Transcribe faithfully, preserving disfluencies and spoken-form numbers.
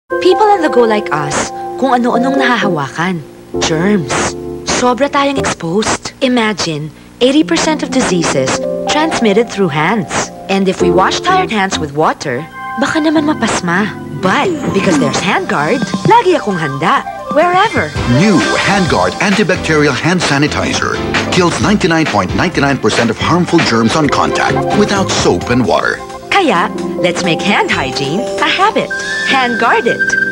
People on the go like us, kung ano-anong nahahawakan. Germs. Sobra tayong exposed. Imagine, eighty percent of diseases transmitted through hands. And if we wash tired hands with water, baka naman mapasma. But because there's HandGuard, lagi akong handa, wherever. New HandGuard Antibacterial Hand Sanitizer kills ninety-nine point nine nine percent of harmful germs on contact without soap and water. Kaya, let's make hand hygiene a habit. HandGuard it.